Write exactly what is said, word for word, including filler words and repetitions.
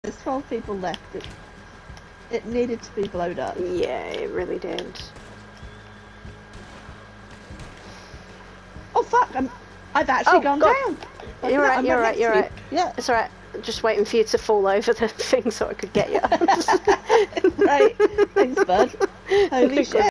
There's twelve people left. It, it needed to be blown up. Yeah, it really did. Oh fuck! I'm, I've actually Oh, gone God. down. Look You're at that, right, I'm you're right right, next you're to you. right. Yeah. It's alright. Just waiting for you to fall over the thing so I could get you. Right. Thanks, bud. Holy shit.